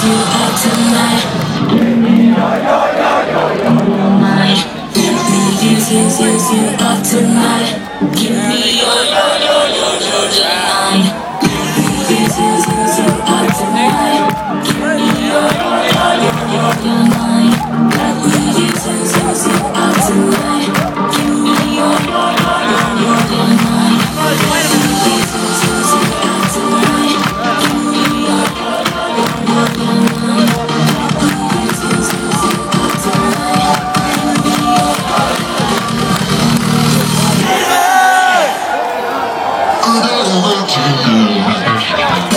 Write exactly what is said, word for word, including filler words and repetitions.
you out tonight. Give me use, use, use you up tonight. Give me your, your, your, your, your, your mind. Use, use, use you up tonight. Give me your, your, your, your, your, your mind. Let me use, use, use you up tonight. Give me your, your, your, your, your, your mind. Use, use, use you up tonight. Give me your, your, your, your, your, your mind. Use, use, use you up tonight. Give me your, your, your, your mind.